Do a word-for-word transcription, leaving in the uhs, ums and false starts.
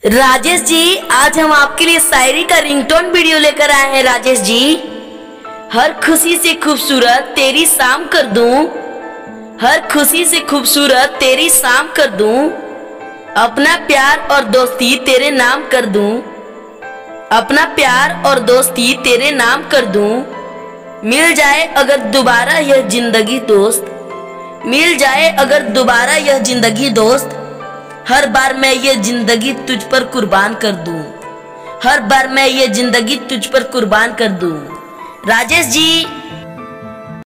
राजेश जी, आज हम आपके लिए शायरी का रिंगटोन वीडियो लेकर आए हैं। राजेश जी, हर खुशी से खूबसूरत तेरी शाम कर दूं, हर खुशी से खूबसूरत तेरी शाम कर दूं, अपना प्यार और दोस्ती तेरे नाम कर दूं, अपना प्यार और दोस्ती तेरे नाम कर दूं। मिल जाए अगर दोबारा यह जिंदगी दोस्त, मिल जाए अगर दोबारा यह जिंदगी दोस्त, हर बार मैं ये जिंदगी तुझ पर कुर्बान कर दूं, हर बार मैं ये जिंदगी तुझ पर कुर्बान कर दूं। राजेश जी,